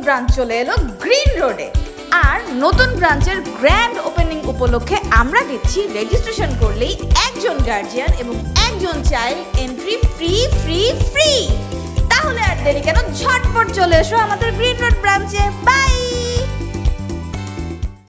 Branch চলে এলো green রোডে। আর নতুন ব্রাঞ্চের গ্র্যান্ড ওপেনিং উপলক্ষে আমরা দিচ্ছি রেজিস্ট্রেশন করলেই একজন গার্জিয়ান এবং একজন child entry free free free. তাহলে আর দেরি কেন, ঝটপট চলে এসো আমাদের গ্রিন রোড ব্রাঞ্চে। বাই।